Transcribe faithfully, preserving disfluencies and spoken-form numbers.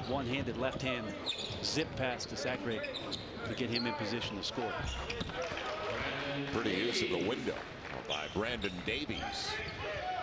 one-handed left-hand zip pass to Sacre to get him in position to score. Pretty use of the window by Brandon Davies.